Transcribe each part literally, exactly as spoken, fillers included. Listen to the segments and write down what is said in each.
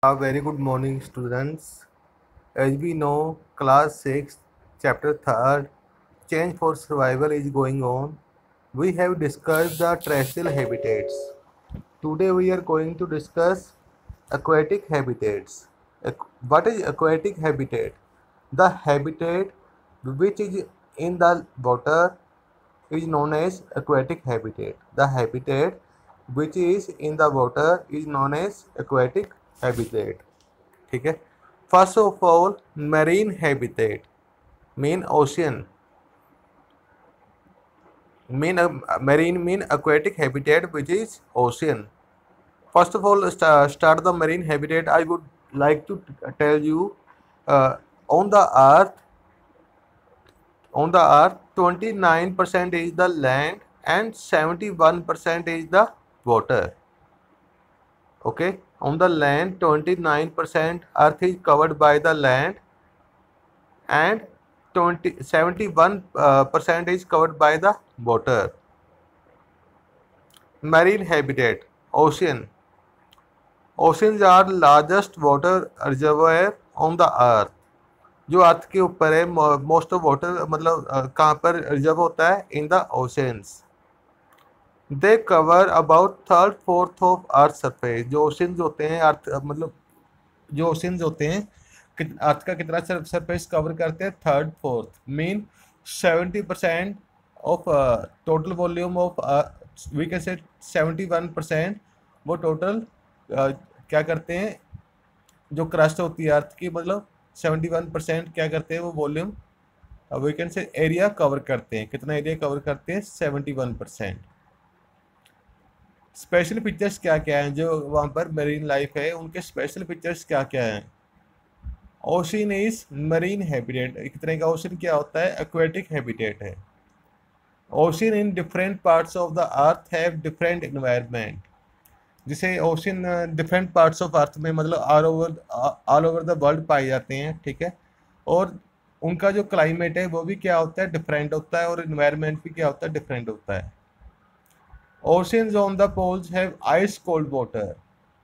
A very good morning, students. As we know, class six, chapter third, change for survival is going on. We have discussed the terrestrial habitats. Today we are going to discuss aquatic habitats. Aqu- What is aquatic habitat? The habitat which is in the water is known as aquatic habitat. The habitat which is in the water is known as aquatic habitat. ठीक है. First of all, marine habitat mean ocean mean marine mean aquatic habitat which is ocean. First of all, sta- start the marine habitat. I would like to tell you, uh, on the earth on the earth twenty-nine percent is the land and seventy-one percent is the water. Okay, on the land twenty-nine percent earth is covered by the land and twenty seventy-one uh, percent is covered by the water. Marine habitat, ocean. Oceans are largest water reservoir on the earth. जो अर्थ के ऊपर है, most of water मतलब अ, कहाँ पर reserve होता है? In the oceans. They cover about third fourth of earth surface. जो ओशंस होते हैं अर्थ मतलब जो ओशंस होते हैं अर्थ का कितना सरफेस कवर करते हैं? Third fourth. Mean seventy percent of total volume of we can say seventy one percent वो टोटल क्या करते हैं? जो क्रस्ट होती है अर्थ की, मतलब सेवेंटी वन परसेंट क्या करते हैं? वो volume we can say area cover करते हैं. कितना एरिया कवर करते हैं? Seventy one percent. Special features क्या क्या हैं जो वहाँ पर मेरीन लाइफ है, उनके स्पेशल फीचर्स क्या क्या हैं? Ocean is marine habitat. एक तरह का ओशन क्या होता है? एक्वेटिक हैबिटेट है. Ocean in different parts of the earth have different environment. जिसे ocean different parts of earth में मतलब all over all over the world पाए जाते हैं. ठीक है. और उनका जो क्लाइमेट है वो भी क्या होता है? डिफरेंट होता है. और इन्वायरमेंट भी क्या होता है? डिफरेंट होता है. Oceans on the poles have ice cold water.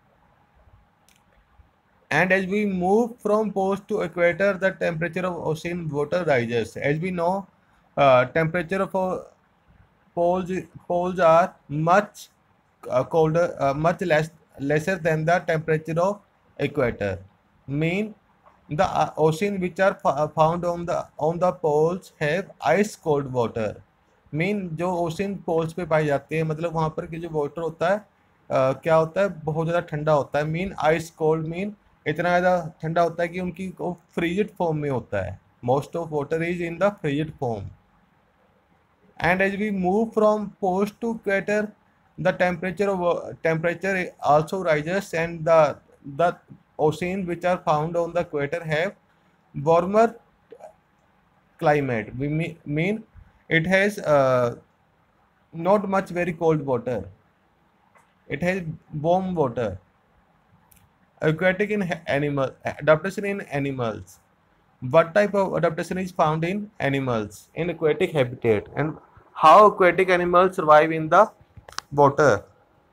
And as we move from poles to equator, the temperature of ocean water rises. As we know, uh, temperature of uh, poles poles are much uh, colder, uh, much less lesser than the temperature of equator. Mean the uh, ocean which are f- found on the on the poles have ice cold water. Mean जो ocean poles पे पाए जाते हैं मतलब वहाँ पर कि जो वाटर होता है अ, क्या होता है? बहुत ज़्यादा ठंडा होता है. मीन आइस कोल्ड मीन इतना ज़्यादा ठंडा होता है कि उनकी वो फ्रीजिड फॉर्म में होता है. Most of water is in the frigid form. And as we move from post to equator, the temperature temperature also rises and the the ocean which are found on the equator have warmer climate. We me- mean it has uh, not much very cold water. It has warm water. Aquatic in ha- animal adaptation in animals. What type of adaptation is found in animals in aquatic habitat, and how aquatic animals survive in the water?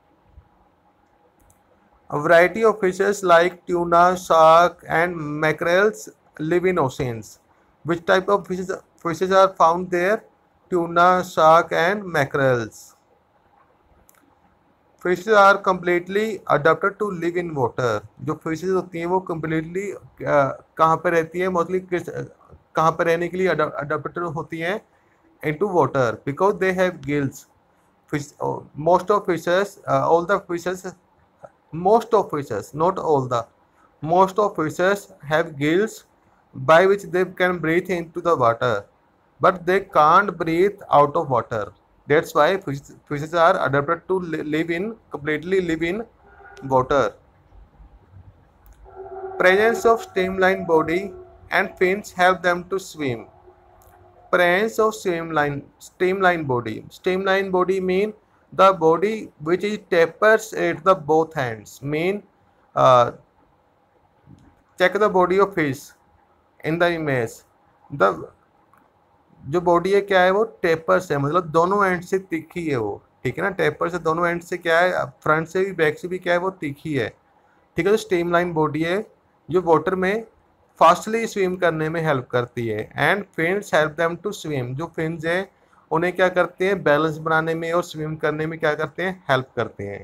A variety of fishes like tuna, shark, and mackerels live in oceans. Which type of fishes, fishes are found there? Tuna, shark, and mackerels. Fishes are completely adapted to live in water. जो fishes होती हैं वो completely कहाँ पर रहती है? Mostly किस कहाँ पर रहने के लिए अडेप्टेड होती हैं? Into water, because they have gills. Fish most of fishes all the fishes most of fishes, not all the, most of fishes have gills by which they can breathe into the water, but they can't breathe out of water. That's why fish, fishes are adapted to li- live in completely live in water. Presence of streamlined body and fins help them to swim. Presence of streamline streamlined body. Streamlined body mean the body which is tapers at the both ends. Mean uh, check the body of fish in the image. The जो body है क्या है? वो taper से मतलब दोनों and से तीखी है वो. ठीक है ना. टेपर से दोनों एंड से क्या है? फ्रंट से भी बैक से भी क्या है? वो तीखी है. ठीक है। जो स्ट्रीमलाइन बॉडी है जो वाटर में फास्टली स्विम करने में हेल्प करती है। And fins help them to swim, जो फिन्स है उन्हें क्या करते हैं, बैलेंस बनाने में और स्विम करने में क्या करते हैं, हेल्प करते हैं।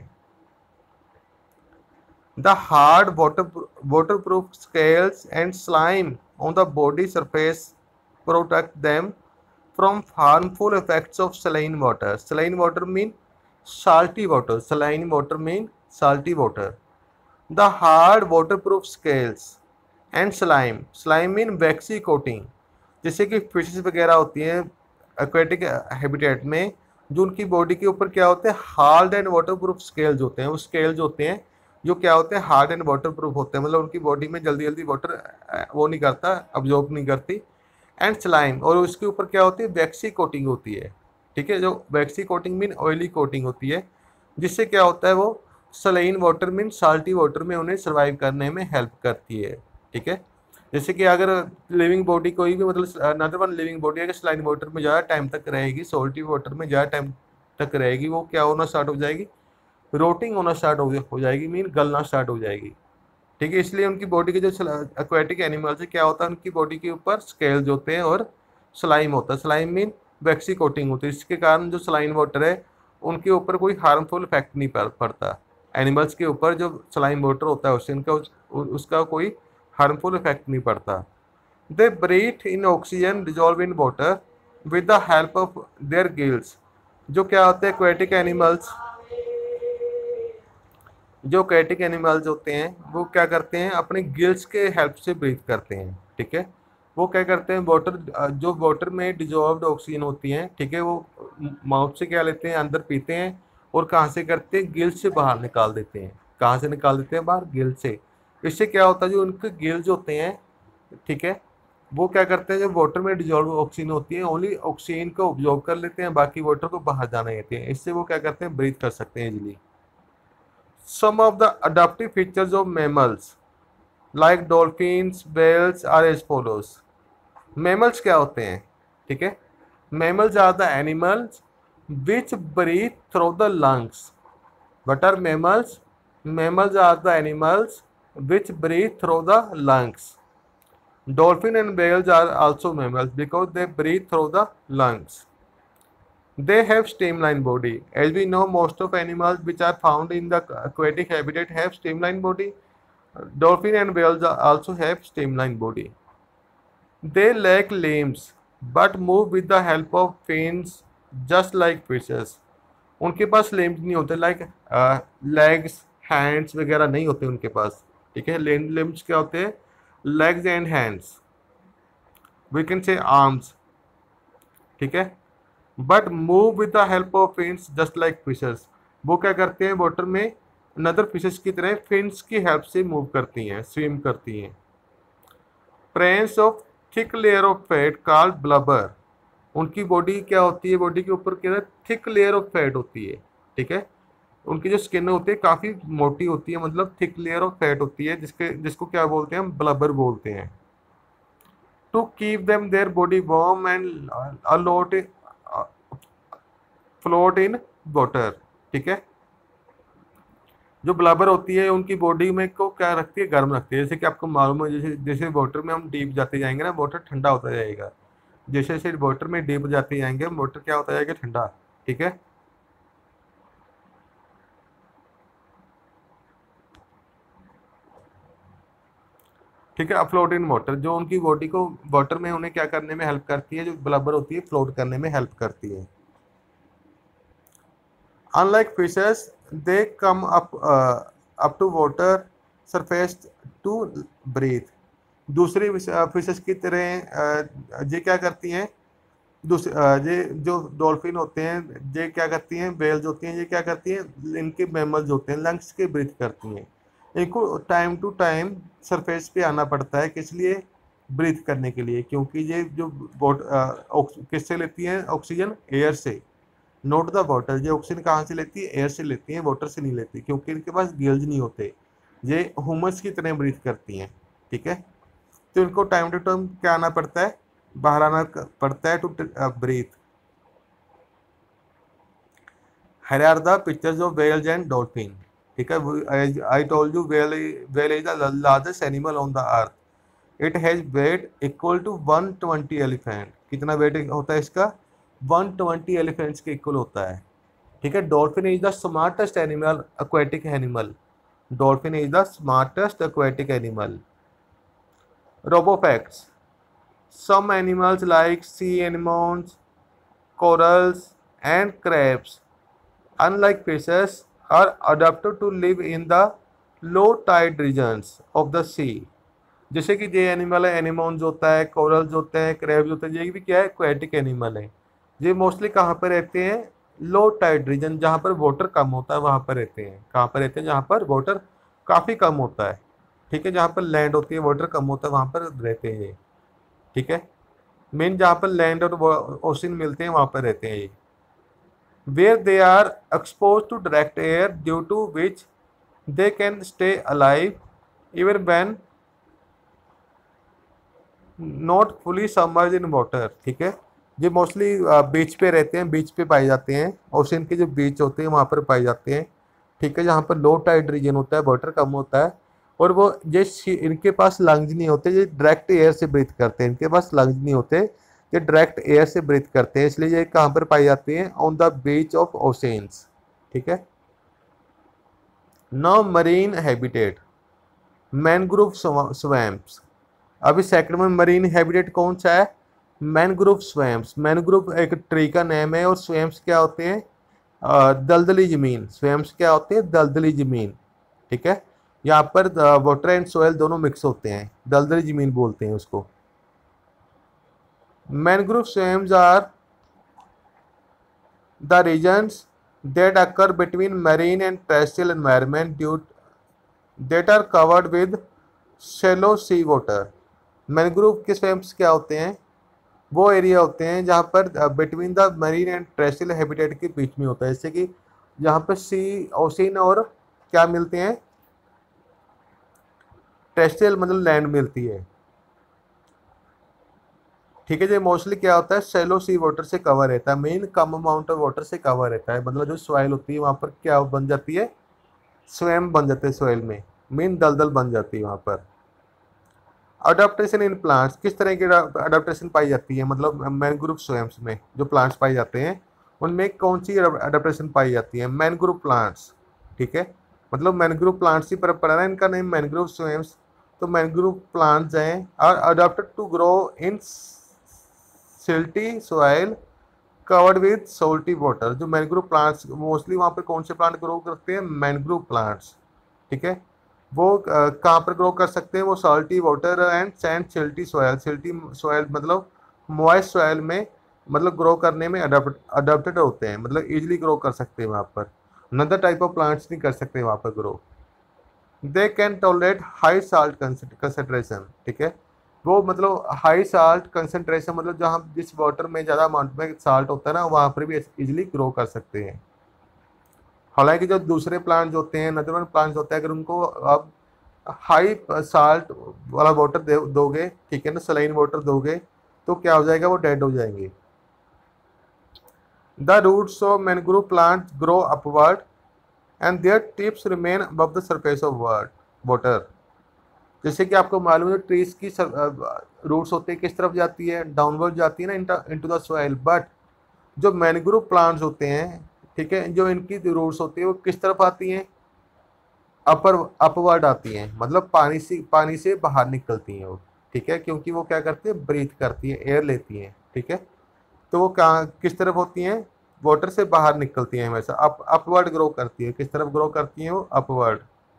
The hard water waterproof scales and slime on the body surface protect them from harmful effects of saline water. Saline water mean salty water. Saline water mean salty water. The hard waterproof scales and slime. Slime mean waxy coating. जैसे कि fishes वगैरह होती हैं aquatic habitat में, जो उनकी body के ऊपर क्या होते हैं, हार्ड एंड वाटरप्रूफ स्केल्स होते हैं। वो स्केल्स होते हैं जो क्या होते हैं, हार्ड एंड वाटरप्रूफ होते हैं, मतलब उनकी बॉडी में जल्दी जल्दी वाटर वो नहीं करता, अब्जॉर्ब नहीं करती। एंड स्लाइम, और उसके ऊपर क्या होती है, वैक्सी कोटिंग होती है। ठीक है, जो waxy coating mean oily coating होती है, जिससे क्या होता है, वो saline water mean salty water में उन्हें सर्वाइव करने में हेल्प करती है। ठीक है, जैसे कि अगर लिविंग बॉडी कोई भी, मतलब अनदर वन लिविंग बॉडी अगर सलाइन वाटर में ज़्यादा टाइम तक रहेगी, सॉल्टी वाटर में ज़्यादा टाइम तक रहेगी, वो क्या होना स्टार्ट हो जाएगी, रोटिंग होना स्टार्ट हो जाएगी, मीन गलना स्टार्ट हो जाएगी। ठीक है, इसलिए उनकी बॉडी के जो एक्वेटिक एनिमल्स है क्या होता है, उनकी बॉडी के ऊपर स्केल्स होते हैं और स्लाइम होता है। स्लाइम मीन वैक्सी कोटिंग होती है, इसके कारण जो सलाइन वाटर है उनके ऊपर कोई हार्मफुल इफेक्ट नहीं पड़ता। एनिमल्स के ऊपर जो सलाइन वाटर होता है उससे उनका उस, उसका कोई हार्मफुल इफेक्ट नहीं पड़ता। They breathe in oxygen dissolve in water with the help of their gills. जो क्या होते हैं एक्वेटिक एनिमल्स, जो एक्वेटिक एनिमल्स होते हैं वो क्या करते हैं, अपने गिल्स के हेल्प से ब्रीथ करते हैं। ठीक है, वो क्या करते हैं, वाटर जो वाटर में डिजॉल्व्ड ऑक्सीजन होती है, ठीक है, वो माउथ से क्या लेते हैं, अंदर पीते हैं, और कहाँ से करते हैं, गिल्स से बाहर निकाल देते हैं। कहाँ से निकाल देते हैं, बाहर, गिल्स से। इससे क्या होता है, जो उनके गिल्स होते हैं, ठीक है, वो क्या करते हैं, जब वाटर में डिजॉल्व ऑक्सीजन होती है ओनली ऑक्सीजन को ऑब्जॉर्व कर लेते हैं, बाकी वाटर को बाहर जाने देते हैं। इससे वो क्या करते हैं, ब्रीथ कर सकते हैं easily. Some of the adaptive features of mammals like dolphins, whales are as follows. Mammals क्या होते हैं, ठीक है, mammals are the animals which breathe through the lungs. What are mammals? Mammals are the animals which breathe through the lungs. Dolphin and whales are also mammals because they breathe through the lungs. They have streamlined body. As we know, most of animals which are found in the aquatic habitat have streamlined body. Dolphin and whales also have streamlined body. They lack limbs but move with the help of fins just like fishes. उनके पास limbs नहीं होते, like uh, legs, hands वगैरह नहीं होते उनके पास। ठीक है, limbs क्या होते हैं, legs and hands, we can say arms। ठीक है, but move with the help of fins just like fishers. वो क्या करते हैं, वाटर में अनदर फिशेस की तरह फिन्स की हेल्प से मूव करती हैं, स्विम करती हैं। Presence of thick layer of fat called blubber. उनकी बॉडी क्या होती है, बॉडी के ऊपर क्या थिक लेयर ऑफ फैट होती है। ठीक है, उनकी जो स्किन होती है काफ़ी मोटी होती है, मतलब थिक लेयर ऑफ फैट होती है, जिसके जिसको क्या बोलते हैं, हम ब्लबर बोलते हैं। To keep them their body warm and a lot float in water. ठीक है, जो ब्लबर होती है उनकी बॉडी में को क्या रखती है, गर्म रखती है। जैसे कि आपको मालूम है, जैसे जैसे वाटर में हम डीप जाते जाएंगे ना, वाटर ठंडा होता जाएगा। जैसे जैसे वाटर में डीप जाते जाएंगे वाटर क्या होता जाएगा, ठंडा। ठीक है, ठीक है, फ्लोट इन वाटर, जो उनकी बॉडी को वाटर में उन्हें क्या करने में हेल्प करती है, जो ब्लबर होती है फ्लोट करने में हेल्प करती है। Unlike fishes, they come up uh, up to water surface to breathe. दूसरी फिशेस की तरह ये क्या करती हैं, दूसरे ये जो डॉल्फिन होते हैं ये क्या करती हैं, वेल्स होती हैं ये क्या करती हैं, इनके मैमल्स होते हैं लंग्स के ब्रीथ करती हैं। इनको टाइम टू टाइम सरफेस पे आना पड़ता है, किस लिए, ब्रीथ करने के लिए, क्योंकि ये जो किससे लेती हैं ऑक्सीजन, एयर से। नोट द वाटर, ये ऑक्सीजन कहाँ से लेती है, एयर से लेती है, वाटर से नहीं लेती, क्योंकि इनके पास गिल्स नहीं होते, ये ह्यूमस की तरह ब्रीथ करती हैं। ठीक है, तो इनको टाइम टू टाइम क्या आना पड़ता है, बाहर आना पड़ता है to breathe. Here are the pictures of whales and dolphin. ठीक है, I told you whale whale is the largest animal on the earth, it has weight equal to one twenty elephant. कितना वेट होता है इसका? One twenty elephants के equal होता है। ठीक है, dolphin is the smartest animal, aquatic animal. Dolphin is the smartest aquatic animal. Robo facts, some animals like sea anemones, corals and crabs, unlike fishes, are adapted to live in the low tide regions of the sea। जैसे कि ये animal है, anemones होता है, corals होते हैं, crabs होते हैं, ये भी क्या है? एक्वेटिक एनिमल है। ये मोस्टली कहाँ पर रहते हैं? लो टाइड रीजन, जहाँ पर वाटर कम होता है वहाँ पर रहते हैं। कहाँ पर रहते हैं? जहाँ पर वाटर काफ़ी कम होता है। ठीक है, जहाँ पर लैंड होती है, वाटर कम होता है, वहाँ पर रहते हैं ये। ठीक है, मेन जहाँ पर लैंड और ओशन मिलते हैं वहाँ पर रहते हैं ये। Where they are expose to direct air due to which they can stay alive even when not fully submerge in water. ठीक है, ये मोस्टली बीच पे रहते हैं, बीच पे पाए जाते हैं, ओशन के जो बीच होते हैं वहाँ पर पाए जाते हैं। ठीक है, जहाँ पर लो टाइड रीजन होता है, वाटर कम होता है, और वो ये इनके पास लंग्स नहीं होते, ये डायरेक्ट एयर से ब्रीथ करते हैं। इनके पास लंग्स नहीं होते, ये डायरेक्ट एयर से ब्रीथ करते हैं, इसलिए ये कहाँ पर पाई जाती हैं? On the beach of oceans. ठीक है, now marine habitat, mangrove swamps. अभी सेकंड में मरीन हैबिटेट कौन सा है? Mangrove swamps. मैनग्रोव एक ट्री का नेम है, और स्वैम्प्स क्या होते हैं? दलदली जमीन। स्वैम्प्स क्या होते हैं? दलदली जमीन। ठीक है, यहाँ पर वाटर एंड सोयल दोनों मिक्स होते हैं, दलदली जमीन बोलते हैं उसको। Mangrove swamps are the regions that occur between marine and terrestrial environment due that are covered with shallow sea water। Mangrove के स्वैम्प्स क्या होते हैं? वो एरिया होते हैं जहाँ पर between the marine and terrestrial habitat के बीच में होता है, जैसे कि जहाँ पर सी, ओशन और क्या मिलते हैं? टेरेस्ट्रियल मतलब लैंड मिलती है। ठीक है, जो मोस्टली क्या होता है? शैलो सी वाटर से कवर रहता है, मेन कम अमाउंट ऑफ वाटर से कवर रहता है, मतलब जो सॉइल होती है वहाँ पर क्या बन जाती है? स्वैम बन जाते हैं सॉइल में, मेन दलदल बन जाती है वहाँ पर। अडाप्टेशन इन प्लांट्स, किस तरह की अडाप्टेशन पाई जाती है? मतलब मैनग्रोव स्वैम्स में जो प्लांट्स पाए जाते हैं उनमें कौन सी अडाप्टेशन पाई जाती है? Mangrove plants. ठीक है, मतलब मैनग्रोव प्लांट्स ही पर पड़ा है, इनका नेम मैनग्रोव स्वैम्स। तो मैनग्रोव प्लांट्स हैं are adapted to grow in silty soil covered with salty water. जो मैनग्रोव प्लांट्स मोस्टली वहाँ पर कौन से प्लांट ग्रो करते हैं? Mangrove plants. ठीक है, वो कहाँ पर ग्रो कर सकते हैं? वो salty water and sand silty soil. Silty soil मतलब मॉइस्ट सॉइल में, मतलब ग्रो करने में अडोप्टेड होते हैं, मतलब इजीली ग्रो कर सकते हैं वहाँ पर। अनदर टाइप ऑफ प्लांट्स नहीं कर सकते वहाँ पर grow. They can tolerate high salt concentration. ठीक है, वो मतलब हाई साल्ट कंसेंट्रेशन मतलब जहाँ जिस वाटर में ज़्यादा अमाउंट में साल्ट होता है ना, वहाँ पर भी इजीली ग्रो कर सकते हैं। हालांकि जो दूसरे प्लांट्स होते हैं, नदरवन प्लांट्स होते हैं, अगर उनको आप हाई साल्ट वाला वाटर दोगे, ठीक है ना, सलाइन वाटर दोगे, तो क्या हो जाएगा? वो डेड हो जाएंगे। The roots of mangrove plant grow upward and their tips remain above the surface of water. जैसे कि आपको मालूम है ट्रीज की रूट्स होते हैं किस तरफ जाती है? डाउनवर्ड जाती है ना, इनटू द सॉइल। बट जो मैनग्रोव प्लांट्स होते हैं, ठीक है, जो इनकी रूट्स होती है वो किस तरफ आती हैं? अपर अपवर्ड आती हैं, मतलब पानी से पानी से बाहर निकलती हैं वो। ठीक है, क्योंकि वो क्या करती है? ब्रीथ करती है, एयर लेती हैं। ठीक है, तो वो कहाँ किस तरफ होती हैं? वाटर से बाहर निकलती हैं हमेशा, अप अपवर्ड ग्रो करती है। किस तरफ ग्रो करती हैं वो? Upward.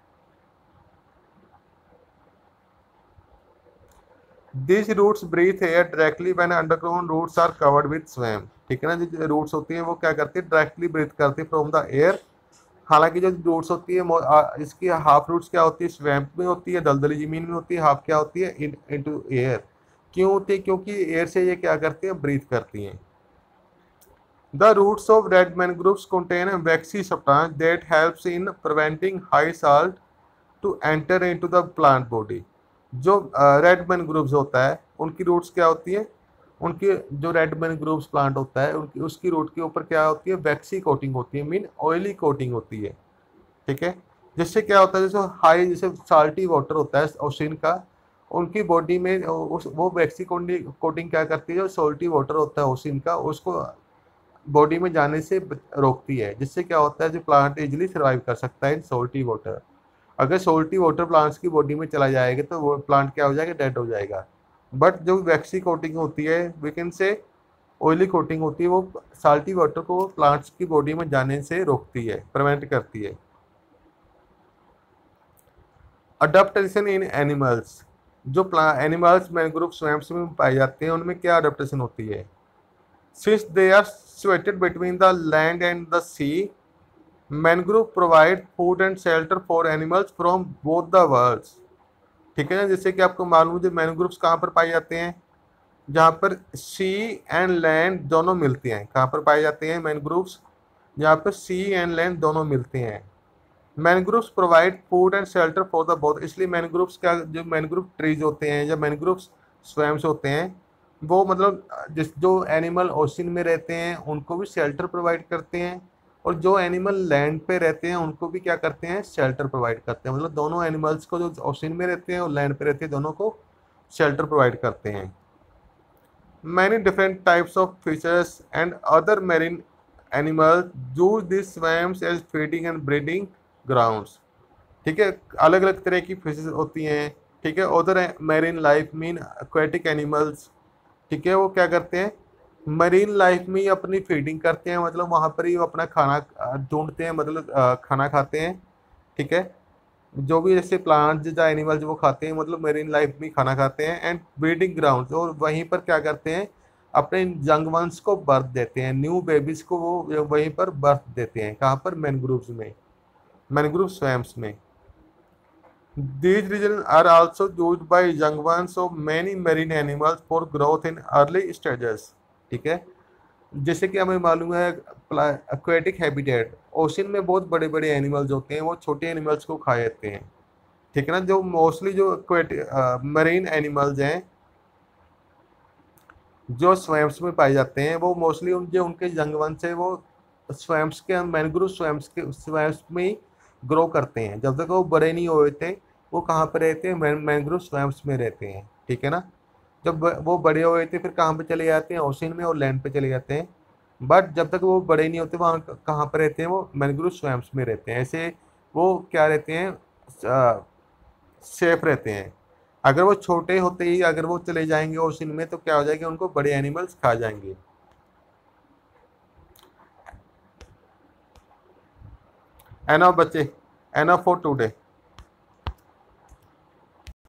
This roots breathe air directly when underground roots are covered with swamp. ठीक है ना, जो रूट्स होती हैं वो क्या करती है? डायरेक्टली ब्रीथ करती है फ्रॉम द एयर। हालांकि जो रूट्स होती है इसकी हाफ रूट्स क्या होती है? स्वैम्प में होती है, दलदली जमीन में होती है, हाफ क्या होती है? In into air. क्यों होती है? क्योंकि एयर से ये क्या करती है? ब्रीथ करती हैं। The roots of red mangroves contain a waxy substance that helps in preventing high salt to enter into the plant body। जो रेड मैनग्रोव्स होता है उनकी रूट्स क्या होती है? उनकी जो रेड मैनग्रोव्स प्लांट होता है उनकी उसकी रूट के ऊपर क्या होती है? वैक्सी कोटिंग होती है, मीन ऑयली कोटिंग होती है। ठीक है, जिससे क्या होता है, जैसे हाई जैसे साल्टी वाटर होता है ओशन का, उनकी बॉडी में उस वो वैक्सी कोटिंग क्या करती है, जो सॉल्टी वाटर होता है ओशन का उसको बॉडी में जाने से रोकती है, जिससे क्या होता है जो प्लांट इजिली सर्वाइव कर सकता है इन सॉल्टी वाटर। अगर सॉल्टी वाटर प्लांट्स की बॉडी में चला जाएगा तो वो प्लांट क्या हो जाएगा, डेड हो जाएगा। बट जो वैक्सी कोटिंग होती है, we can say oily coating होती है, वो साल्टी वाटर को प्लांट्स की बॉडी में जाने से रोकती है, प्रिवेंट करती है। अडेप्टेशन इन एनिमल्स, जो एनिमल्स मैंग्रोव स्वैम्प्स में पाए जाते हैं उनमें क्या अडेप्टेशन होती है। Since they are situated between the land and the sea, mangrove provide food and shelter for animals from both the worlds. ठीक है ना, जैसे कि आपको मालूम है मैंग्रोव्स कहाँ पर पाए जाते हैं, जहाँ पर सी एंड लैंड दोनों मिलते हैं। कहाँ पर पाए जाते हैं मैंग्रोव्स, जहाँ पर सी एंड लैंड दोनों मिलते हैं। Mangroves provide food and shelter for the both, इसलिए मैनग्रोव्स क्या, जो मैनग्रोव ट्रीज होते हैं या मैनग्रोव्स स्वैम्स होते हैं, वो मतलब जिस जो एनिमल ओशन में रहते हैं उनको भी शेल्टर प्रोवाइड करते हैं, और जो एनिमल लैंड पे रहते हैं उनको भी क्या करते हैं, शेल्टर प्रोवाइड करते हैं। मतलब दोनों एनिमल्स को, जो ओशन में रहते हैं और लैंड पे रहते हैं, दोनों को शेल्टर प्रोवाइड करते हैं। Many different types of fishes and other marine animals use this swamps as feeding and breeding grounds. ठीक है, अलग अलग तरह की फिशेस होती हैं। ठीक है, उधर marine life mean aquatic animals, ठीक है, वो क्या करते हैं, मरीन लाइफ में ही अपनी फीडिंग करते हैं, मतलब वहाँ पर ही वो अपना खाना ढूंढते हैं, मतलब अ, खाना खाते हैं। ठीक है, जो भी जैसे प्लांट्स या एनिमल्स वो खाते हैं, मतलब मरीन लाइफ में खाना खाते हैं। एंड ब्रीडिंग ग्राउंड, और वहीं पर क्या करते हैं, अपने यंग वंस को बर्थ देते हैं, न्यू बेबीज को वो वहीं पर बर्थ देते हैं। कहाँ पर, मैनग्रोव्स में, मैनग्रोव स्वैम्प्स में। These regions are also used by young ones of many marine animals for growth in early stages। ठीक है, जैसे कि हमें मालूम है एक्वेटिक हैबिटेट, ओशन में बहुत बड़े बड़े एनिमल्स होते हैं, वो छोटे एनिमल्स को खा जाते हैं। ठीक है ना, जो मोस्टली जो एक्वेटिक मरीन एनिमल्स हैं जो स्वैम्प्स में पाए जाते हैं, वो मोस्टली उन जो उनके यंग वंस है वो स्वैम्प्स के, मैनग्रोव स्वैम्प्स के स्वैम्प्स में ही ग्रो करते हैं। जब तक वो बड़े नहीं हुए थे, वो कहाँ पर रहते हैं, मैनग्रोव स्वैम्प्स में रहते हैं। ठीक है ना, जब वो बड़े हुए थे फिर कहाँ पे चले जाते हैं, ओशन में और लैंड पे चले जाते हैं। बट जब तक वो बड़े नहीं होते, वहाँ कहाँ पर रहते हैं, वो मैनग्रोव स्वैम्प्स में रहते हैं। ऐसे वो क्या रहते हैं, सेफ रहते हैं। अगर वो छोटे होते ही अगर वो चले जाएंगे ओशन में, तो क्या हो जाएगा, उनको बड़े एनिमल्स खा जाएंगे। एनफ बच्चे, एनफ फॉर टुडे।